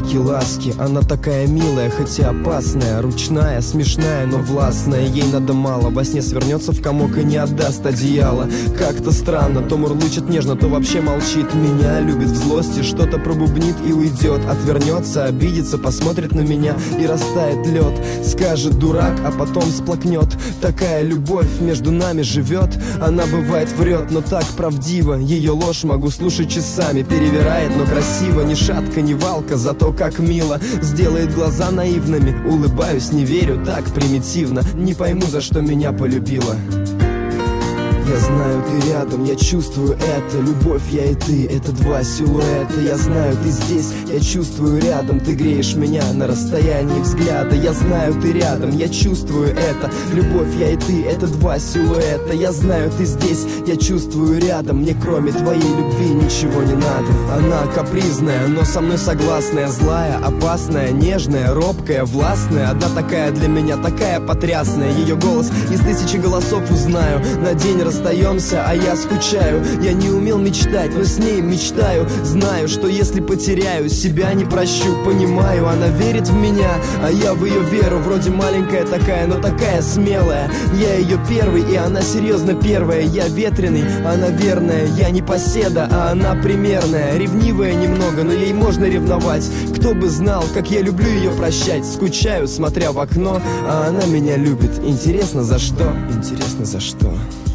звуки ласки. Она такая милая, хотя опасная, ручная, смешная, но властная. Ей надо мало, во сне свернется в комок и не отдаст одеяло. Как-то странно, то мурлычет нежно, то вообще молчит. Меня любит в злости, что-то пробубнит и уйдет. Отвернется, обидится, посмотрит на меня и растает лед. Скажет дурак, а потом сплакнет. Такая любовь между нами живет. Она бывает врет, но так правдиво. Ее ложь могу слушать часами. Перевирает, но красиво. Ни шатка, ни валка, зато как мило. Сделает глаза наивными. Улыбаюсь, не верю, так примитивно. Не пойму, за что меня полюбила. Я знаю, ты рядом, я чувствую это. Любовь, я и ты, это два силуэта. Я знаю, ты здесь, я чувствую рядом. Ты греешь меня на расстоянии взгляда. Я знаю, ты рядом, я чувствую это. Любовь, я и ты, это два силуэта. Я знаю, ты здесь, я чувствую рядом. Мне кроме твоей любви ничего не надо. Она капризная, но со мной согласная. Злая, опасная, нежная, робкая, властная. Одна такая для меня, такая потрясная. Ее голос из тысячи голосов узнаю. На день расстаемся, а я скучаю. Я не умел мечтать, но с ней мечтаю. Знаю, что если потеряю, себя не прощу. Понимаю, она верит в меня, а я в ее веру. Вроде маленькая такая, но такая смелая. Я ее первый, и она серьезно первая. Я ветреный, она верная. Я не поседа, а она примерная. Ревнивая немного, но ей можно ревновать. Кто бы знал, как я люблю ее прощать. Скучаю, смотря в окно, а она меня любит. Интересно, за что? Интересно, за что?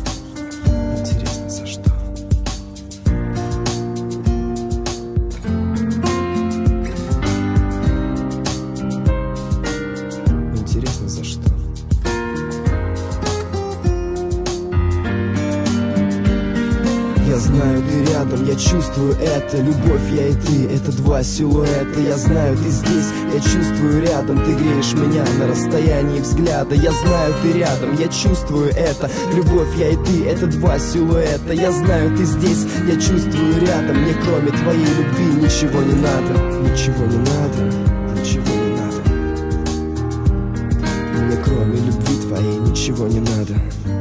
Я знаю, ты рядом, я чувствую это. Любовь, я и ты, это два силуэта. Я знаю, ты здесь, я чувствую рядом. Ты греешь меня на расстоянии взгляда. Я знаю, ты рядом, я чувствую это. Любовь, я и ты, это два силуэта. Я знаю, ты здесь, я чувствую рядом. Мне кроме твоей любви ничего не надо. Ничего не надо, ничего не надо. Мне кроме любви твоей ничего не надо.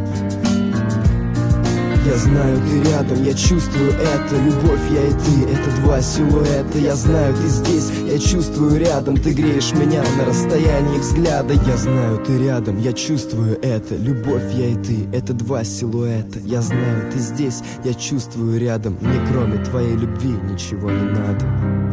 Я знаю, ты рядом, я чувствую это. Любовь, я и ты, это два силуэта. Я знаю, ты здесь, я чувствую рядом. Ты греешь меня на расстоянии взгляда. Я знаю, ты рядом, я чувствую это. Любовь, я и ты, это два силуэта. Я знаю, ты здесь, я чувствую рядом. Мне кроме твоей любви ничего не надо.